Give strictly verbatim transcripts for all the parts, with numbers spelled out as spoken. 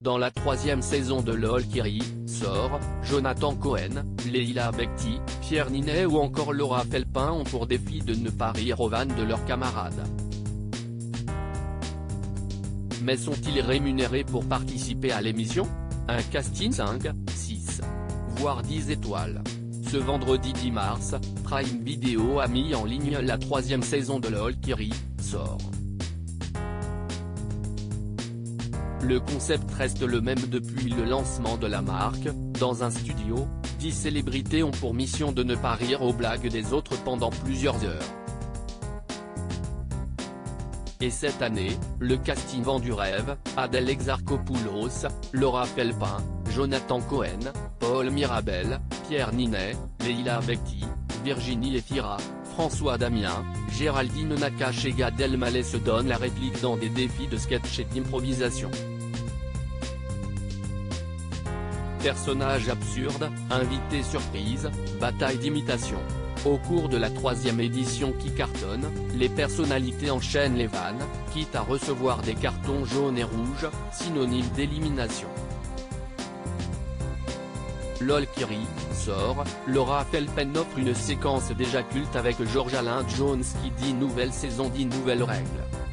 Dans la troisième saison de LOL Kiri, sort, Jonathan Cohen, Leila Bekti, Pierre Ninet ou encore Laura Felpin ont pour défi de ne pas rire aux vannes de leurs camarades. Mais sont-ils rémunérés pour participer à l'émission? Un casting cinq, six, voire dix étoiles. Ce vendredi dix mars, Prime Video a mis en ligne la troisième saison de LOL Kiri, sort. Le concept reste le même depuis le lancement de la marque. Dans un studio, dix célébrités ont pour mission de ne pas rire aux blagues des autres pendant plusieurs heures. Et cette année, le casting vend du rêve: Adèle Exarchopoulos, Laura Felpin, Jonathan Cohen, Paul Mirabel, Pierre Ninet, Leila Bekti, Virginie Efira, François Damien, Géraldine Nakache et Gad Elmaleh se donnent la réplique dans des défis de sketch et d'improvisation. Personnages absurdes, invités surprises, bataille d'imitation. Au cours de la troisième édition qui cartonne, les personnalités enchaînent les vannes, quitte à recevoir des cartons jaunes et rouges, synonymes d'élimination. LOL Kiri, sort, Laura Felpin offre une séquence déjà culte avec George Alain Jones qui dit nouvelle saison dit nouvelles règles.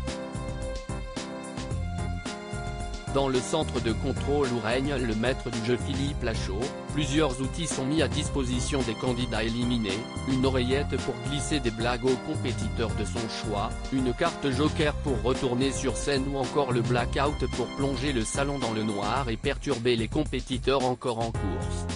Dans le centre de contrôle où règne le maître du jeu Philippe Lachaud, plusieurs outils sont mis à disposition des candidats éliminés: une oreillette pour glisser des blagues aux compétiteurs de son choix, une carte joker pour retourner sur scène ou encore le blackout pour plonger le salon dans le noir et perturber les compétiteurs encore en course.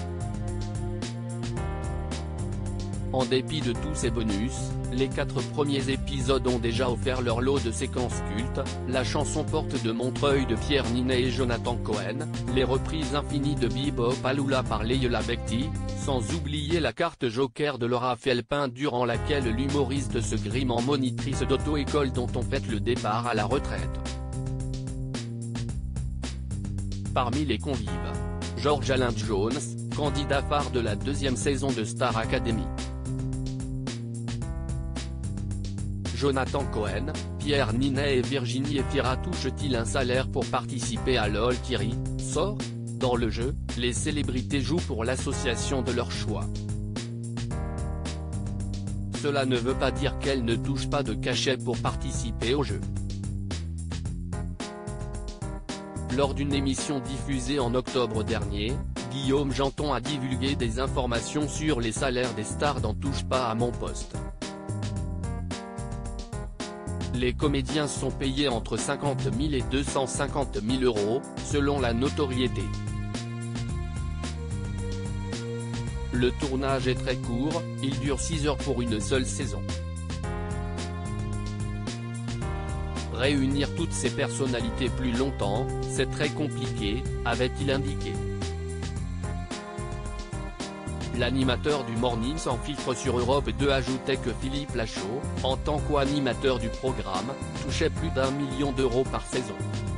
En dépit de tous ces bonus, les quatre premiers épisodes ont déjà offert leur lot de séquences cultes: la chanson Porte de Montreuil de Pierre Ninet et Jonathan Cohen, les reprises infinies de Bebop Alula par Leila Bekti, sans oublier la carte joker de Laura Felpin durant laquelle l'humoriste se grime en monitrice d'auto-école dont on fête le départ à la retraite. Parmi les convives, George Alain Jones, candidat phare de la deuxième saison de Star Academy. Jonathan Cohen, Pierre Ninet et Virginie Efira touchent-ils un salaire pour participer à LOL Kiri, sort? Dans le jeu, les célébrités jouent pour l'association de leur choix. Cela ne veut pas dire qu'elles ne touchent pas de cachet pour participer au jeu. Lors d'une émission diffusée en octobre dernier, Guillaume Janton a divulgué des informations sur les salaires des stars dans Touche pas à mon poste. Les comédiens sont payés entre cinquante mille et deux cent cinquante mille euros, selon la notoriété. Le tournage est très court, il dure six heures pour une seule saison. Réunir toutes ces personnalités plus longtemps, c'est très compliqué, avait-il indiqué. L'animateur du Morning sans filtre sur Europe deux ajoutait que Philippe Lachaud, en tant qu'animateur du programme, touchait plus d'un million d'euros par saison.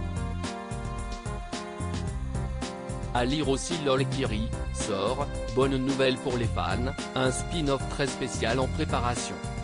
À lire aussi LOL Kiri, sort, bonne nouvelle pour les fans, un spin-off très spécial en préparation.